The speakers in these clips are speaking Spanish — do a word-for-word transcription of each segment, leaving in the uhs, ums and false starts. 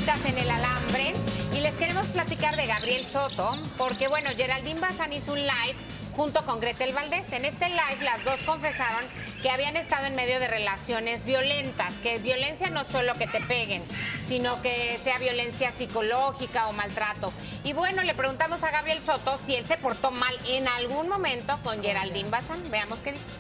piedritas en el alambre y les queremos platicar de Gabriel Soto, porque bueno, Geraldine Bazán hizo un live junto con Gretel Valdés. En este live las dos confesaron que habían estado en medio de relaciones violentas, que violencia no solo que te peguen, sino que sea violencia psicológica o maltrato. Y bueno, le preguntamos a Gabriel Soto si él se portó mal en algún momento con Geraldine Bazán. Veamos qué dice.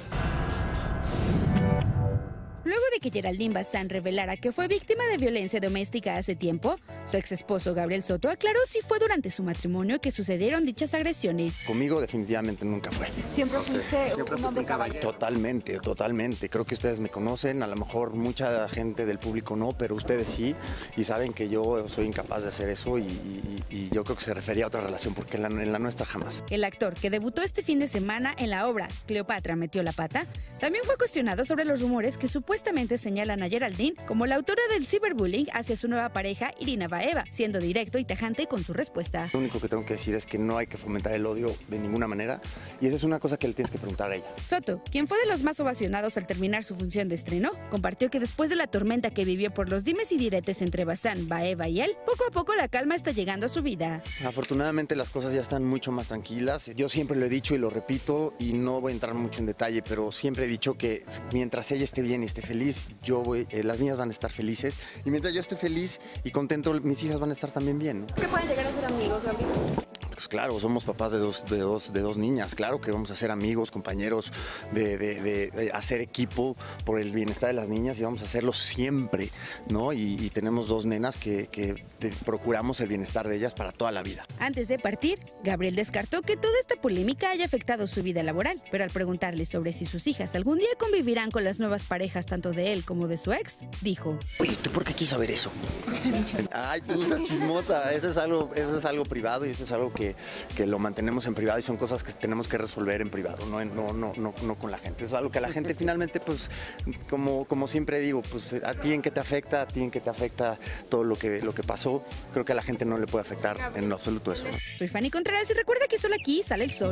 Luego de que Geraldine Bazán revelara que fue víctima de violencia doméstica hace tiempo, su ex esposo Gabriel Soto aclaró si fue durante su matrimonio que sucedieron dichas agresiones. Conmigo definitivamente nunca fue. ¿Siempre fuiste un hombre caballero? Totalmente, totalmente. Creo que ustedes me conocen, a lo mejor mucha gente del público no, pero ustedes sí, y saben que yo soy incapaz de hacer eso y, y, y yo creo que se refería a otra relación, porque en la, en la nuestra jamás. El actor, que debutó este fin de semana en la obra Cleopatra metió la pata, también fue cuestionado sobre los rumores que supuestamente Supuestamente señalan a Geraldine como la autora del ciberbullying hacia su nueva pareja Irina Baeva, siendo directo y tajante con su respuesta. Lo único que tengo que decir es que no hay que fomentar el odio de ninguna manera, y esa es una cosa que le tienes que preguntar a ella. Soto, quien fue de los más ovacionados al terminar su función de estreno, compartió que después de la tormenta que vivió por los dimes y diretes entre Bazán, Baeva y él, poco a poco la calma está llegando a su vida. Afortunadamente las cosas ya están mucho más tranquilas. Yo siempre lo he dicho y lo repito, y no voy a entrar mucho en detalle, pero siempre he dicho que mientras ella esté bien y esté feliz, yo voy, eh, las niñas van a estar felices, y mientras yo esté feliz y contento, mis hijas van a estar también bien, ¿no? ¿Qué pueden llegar a ser amigos, Gabriel? Pues claro, somos papás de dos, de dos, de dos niñas, claro que vamos a ser amigos, compañeros, de, de, de, de hacer equipo por el bienestar de las niñas, y vamos a hacerlo siempre, ¿no? Y, y tenemos dos nenas que, que procuramos el bienestar de ellas para toda la vida. Antes de partir, Gabriel descartó que toda esta polémica haya afectado su vida laboral, pero al preguntarle sobre si sus hijas algún día convivirán con las nuevas parejas tanto de él como de su ex, dijo: Oye, ¿tú por qué quieres saber eso? Ay, pues esa chismosa, eso es algo, eso es algo privado, y eso es algo que Que, que lo mantenemos en privado, y son cosas que tenemos que resolver en privado, no, no, no, no, no con la gente. Eso es algo que a la gente finalmente, pues, como, como siempre digo, pues a ti en qué te afecta, a ti en qué te afecta todo lo que, lo que pasó. Creo que a la gente no le puede afectar en lo absoluto eso, ¿no? Soy Fanny Contreras y recuerda que solo aquí sale el sol.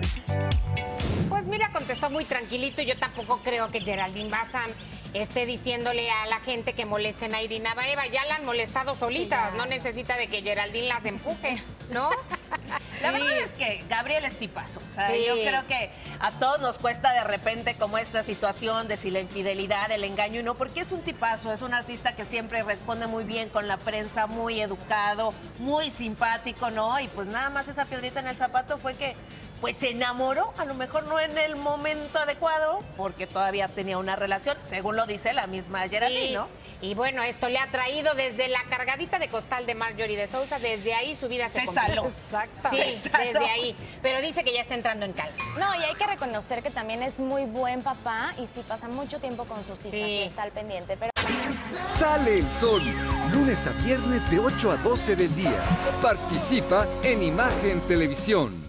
Pues mira, contestó muy tranquilito, y yo tampoco creo que Geraldine Bazán esté diciéndole a la gente que molesten a Irina Baeva. Ya la han molestado solitas, sí, no necesita de que Geraldine las empuje, ¿no? La Sí. verdad es que Gabriel es tipazo. O sea, Sí. yo creo que a todos nos cuesta de repente como esta situación de si la infidelidad, el engaño y no, porque es un tipazo, es un artista que siempre responde muy bien con la prensa, muy educado, muy simpático, ¿no? Y pues nada más esa piedrita en el zapato fue que pues se enamoró, a lo mejor no en el momento adecuado, porque todavía tenía una relación, según lo dice la misma Geraldine, Sí. ¿no? Y bueno, esto le ha traído desde la cargadita de costal de Marjorie de Sousa, desde ahí su vida se, Se complicó. saló. Exacto. Sí, Se saló. desde ahí. Pero dice que ya está entrando en calma. No, y hay que reconocer que también es muy buen papá y sí pasa mucho tiempo con sus hijas Sí. y está al pendiente. Pero... Sale el sol, lunes a viernes de ocho a doce del día. Participa en Imagen Televisión.